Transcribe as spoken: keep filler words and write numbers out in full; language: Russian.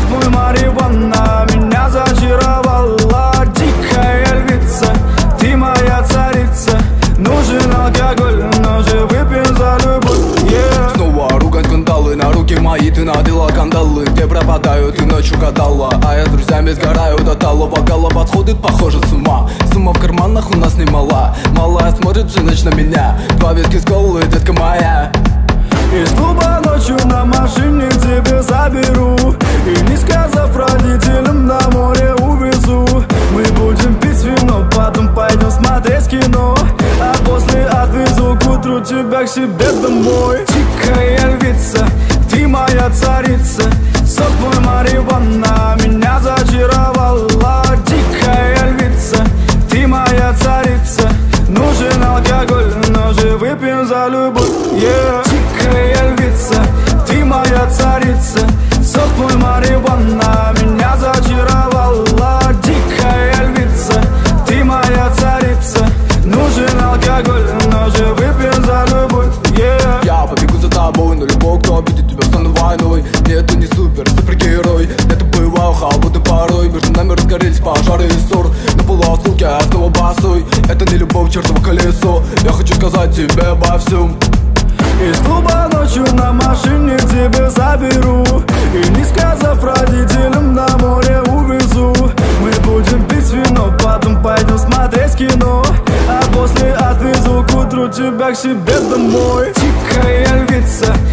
мой марихуана меня зачаровала. Дикая львица, ты моя царица. Нужен алкоголь, но же выпьем за любовь, yeah. Снова ругань скандалы, на руки мои ты надела кандалы. Где пропадаю, ты ночью гадала, а я с друзьями сгораю до талого. Голова сходит, похоже, с ума. Сумма в карманах у нас немала. Малая смотрит всю ночь на меня. Два виски с колой, детка моя. Из клуба ночью на машине тебе заберу, и не сказав родителям, на море увезу. Мы будем пить вино, потом пойдем смотреть кино, а после отвезу к утру тебя к себе домой. Дикая львица, ты моя царица. Сок мой марихуана меня зачаровала. Дикая львица, ты моя царица. Нужен алкоголь, но же выпьем за любовь, yeah. Дикая львица, ты моя царица. Сок мой марихуана меня зачаровала. Дикая львица, ты моя царица. Нужен алкоголь, но же выпьем за любовь, yeah. Я побегу за тобой, но любой, кто обидит тебя, стану войной. Нет, ты не супер, супергерой. Это бываю холодный порой. Между нами разгорелись пожары и ссор. На полуосколке я снова босой. Это не любовь, чертово колесо. Я хочу сказать тебе обо всем. Из клуба ночью на машине тебя заберу, и не сказав родителям, на море увезу. Мы будем пить вино, потом пойдем смотреть кино, а после отвезу к утру тебя к себе домой. Дикая львица,